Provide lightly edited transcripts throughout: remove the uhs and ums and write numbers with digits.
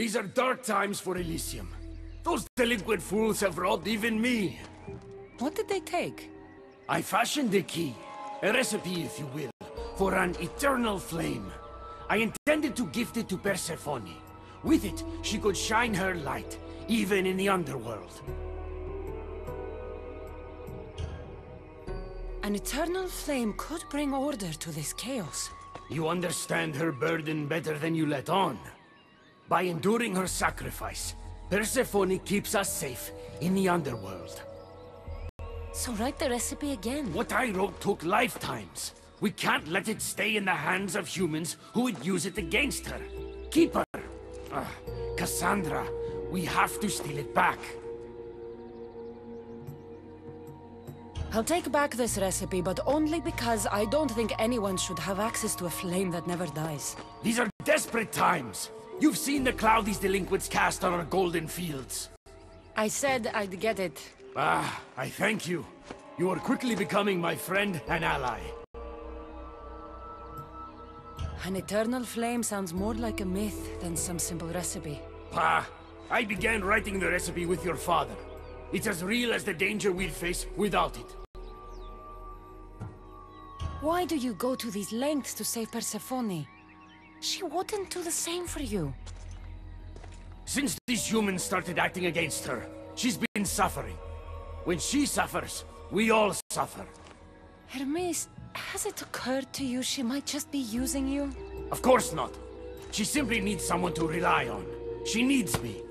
These are dark times for Elysium. Those delinquent fools have robbed even me. What did they take? I fashioned a key, a recipe if you will, for an eternal flame. I intended to gift it to Persephone. With it, she could shine her light, even in the underworld. An eternal flame could bring order to this chaos. You understand her burden better than you let on. By enduring her sacrifice, Persephone keeps us safe in the underworld. So write the recipe again. What I wrote took lifetimes. We can't let it stay in the hands of humans who would use it against her. Keep her. Cassandra, we have to steal it back. I'll take back this recipe, but only because I don't think anyone should have access to a flame that never dies. These are desperate times. You've seen the cloud these delinquents cast on our golden fields. I said I'd get it. I thank you. You are quickly becoming my friend and ally. An eternal flame sounds more like a myth than some simple recipe. I began writing the recipe with your father. It's as real as the danger we'll face without it. Why do you go to these lengths to save Persephone? She wouldn't do the same for you. Since these humans started acting against her, she's been suffering. When she suffers, we all suffer. Hermes, has it occurred to you she might just be using you? Of course not. She simply needs someone to rely on. She needs me.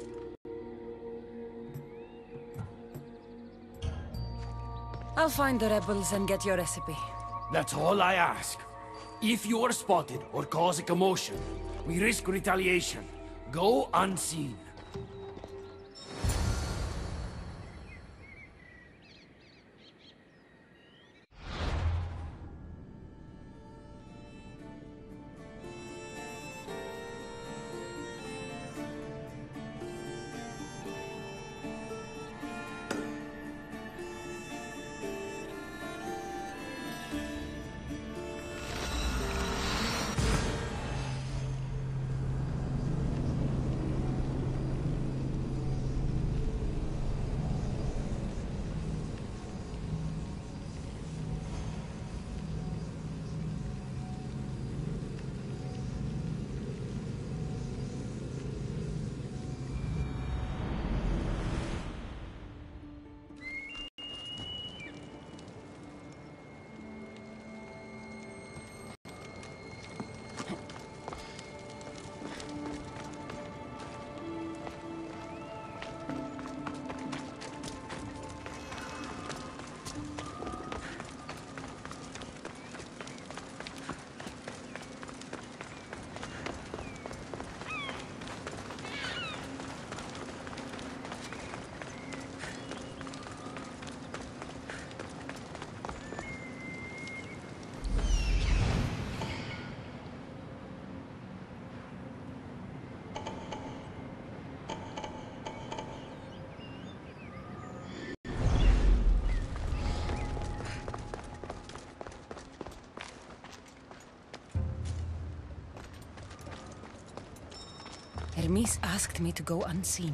I'll find the rebels and get your recipe. That's all I ask. If you are spotted or cause a commotion, we risk retaliation. Go unseen. Hermes asked me to go unseen.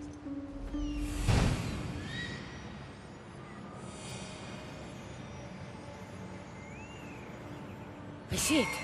I see it.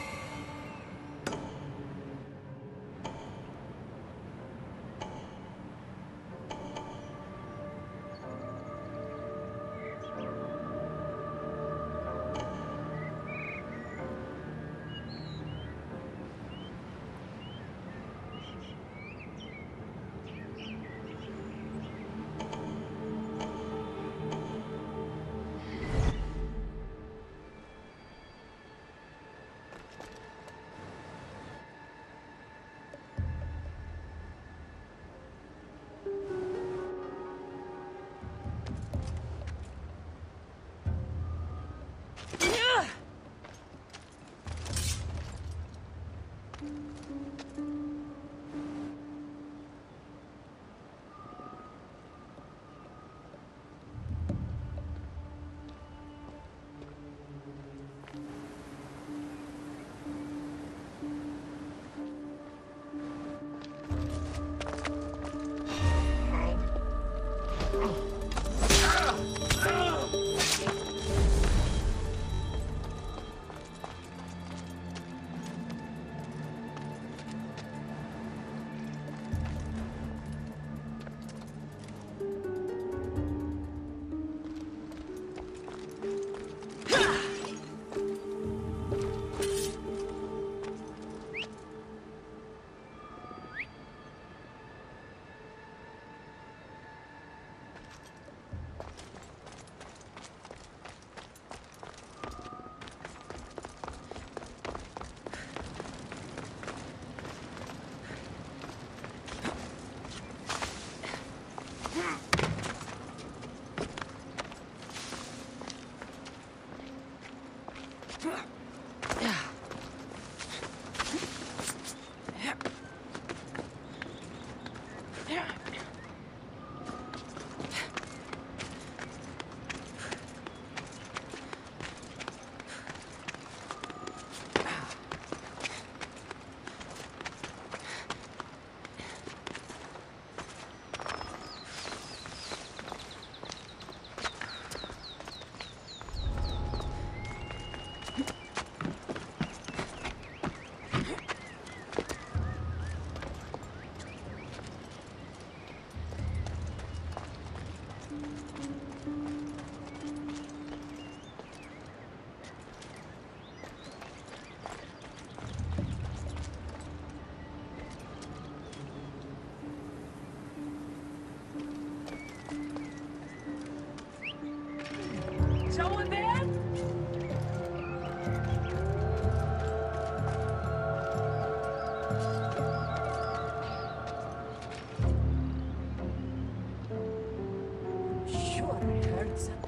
sure I heard something.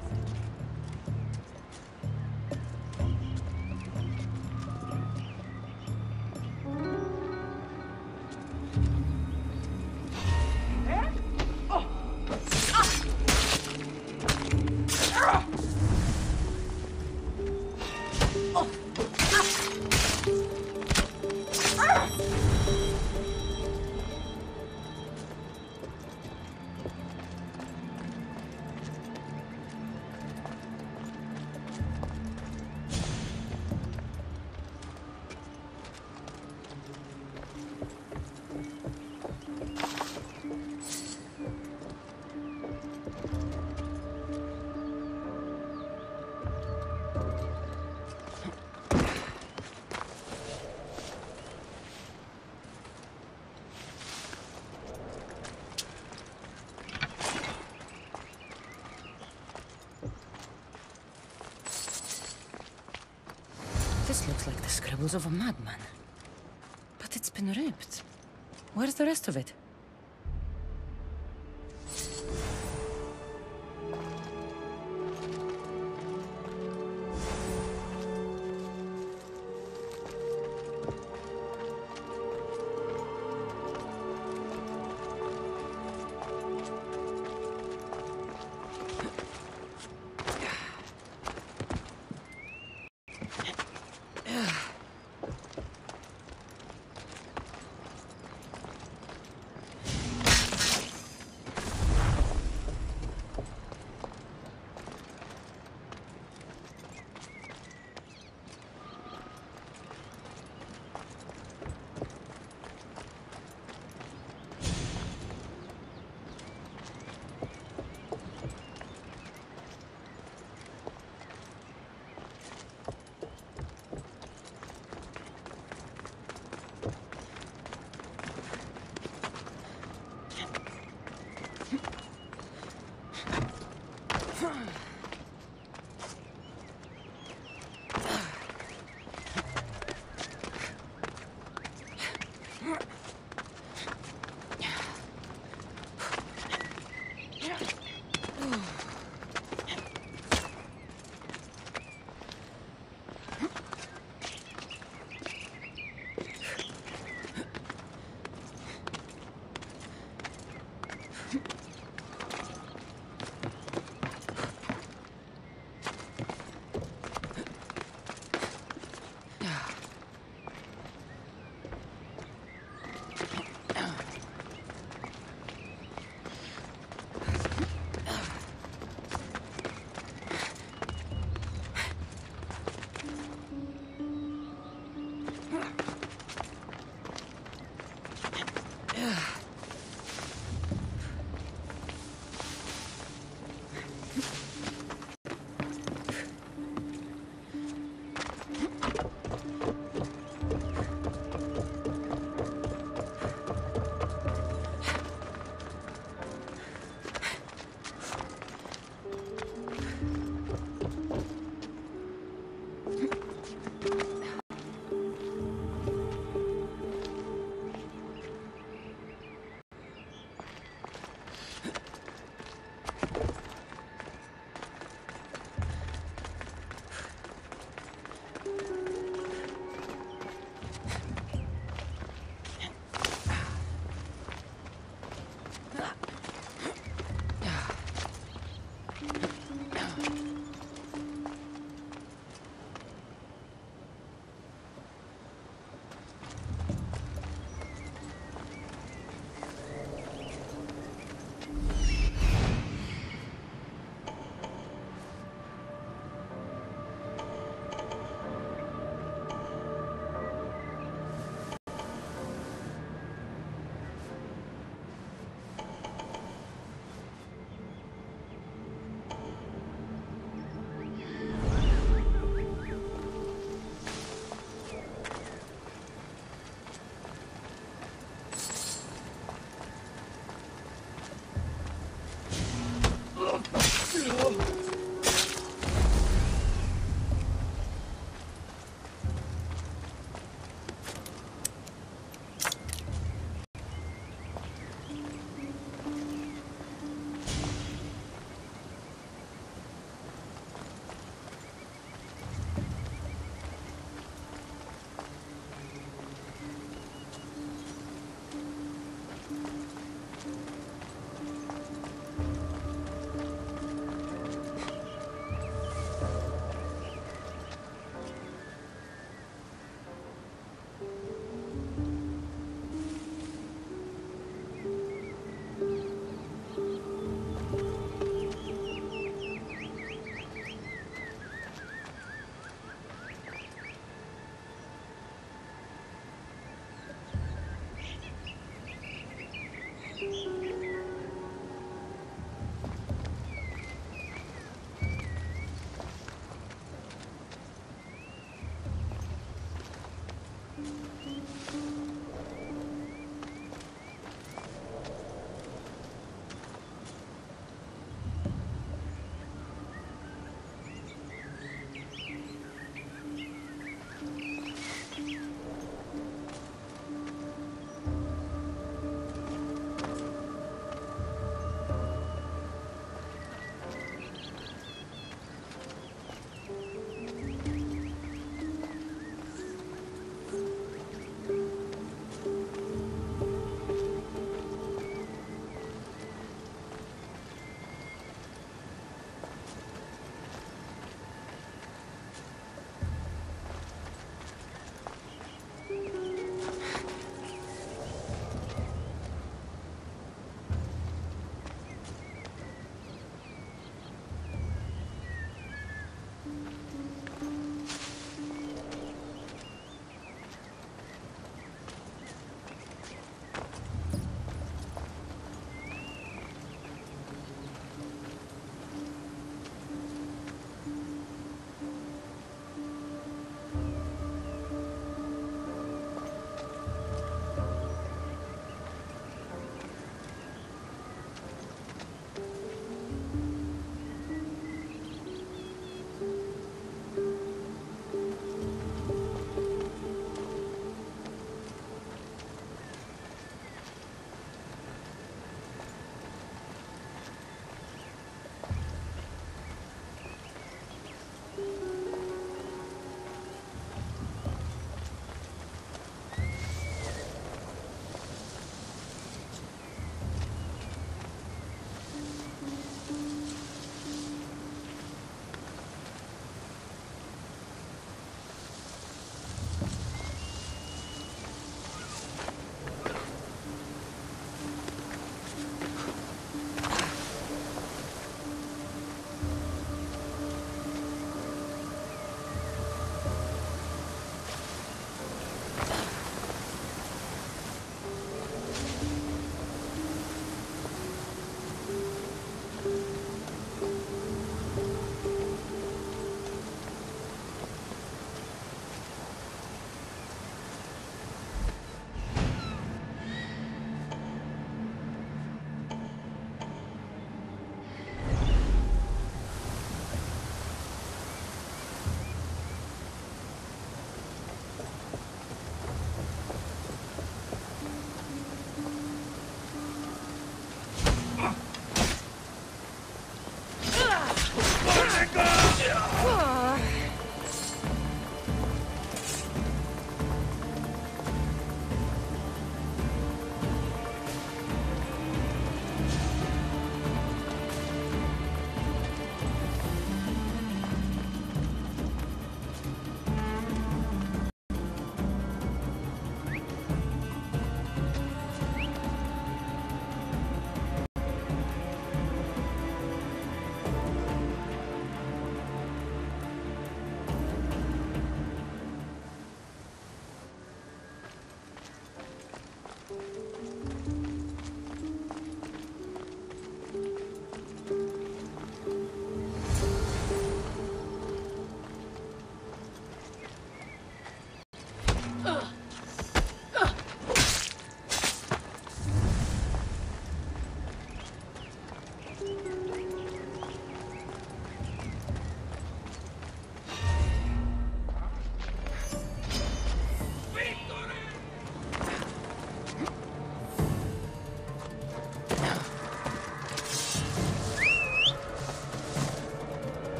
This looks like the scribbles of a madman. But it's been ripped. Where's the rest of it?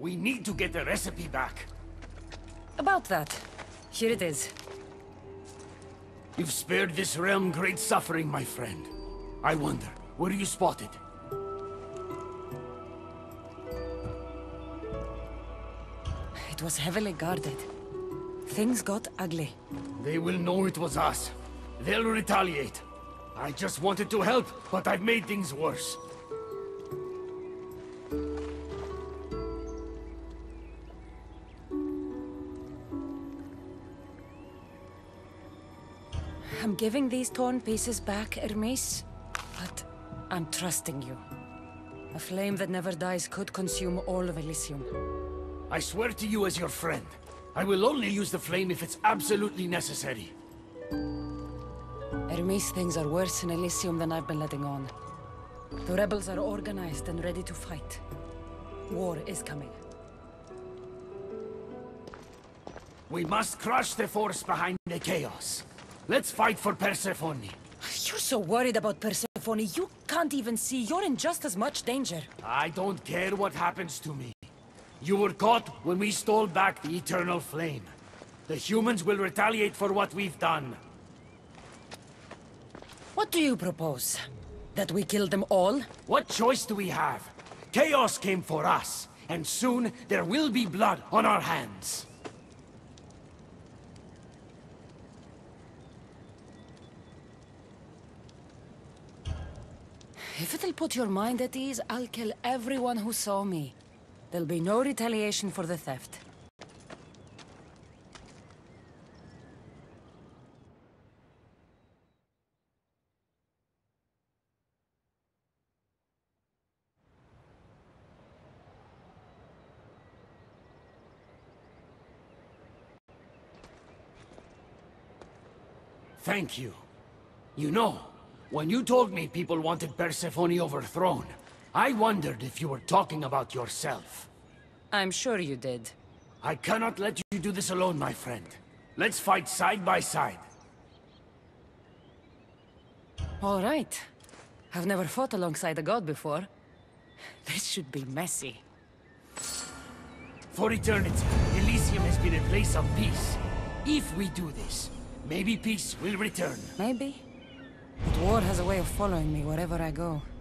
We need to get the recipe back. About that. Here it is. You've spared this realm great suffering, my friend. I wonder, were you spotted? It was heavily guarded. Things got ugly. They will know it was us. They'll retaliate. I just wanted to help, but I've made things worse. I'm giving these torn pieces back, Hermes, but I'm trusting you. A flame that never dies could consume all of Elysium. I swear to you as your friend, I will only use the flame if it's absolutely necessary. Hermes, things are worse in Elysium than I've been letting on. The rebels are organized and ready to fight. War is coming. We must crush the force behind the chaos. Let's fight for Persephone. You're so worried about Persephone, you can't even see you're in just as much danger. I don't care what happens to me. You were caught when we stole back the eternal flame. The humans will retaliate for what we've done. What do you propose? That we kill them all? What choice do we have? Chaos came for us, and soon there will be blood on our hands. If it'll put your mind at ease, I'll kill everyone who saw me. There'll be no retaliation for the theft. Thank you. You know, when you told me people wanted Persephone overthrown, I wondered if you were talking about yourself. I'm sure you did. I cannot let you do this alone, my friend. Let's fight side by side. All right. I've never fought alongside a god before. This should be messy. For eternity, Elysium has been a place of peace. If we do this, maybe peace will return. Maybe. But war has a way of following me wherever I go.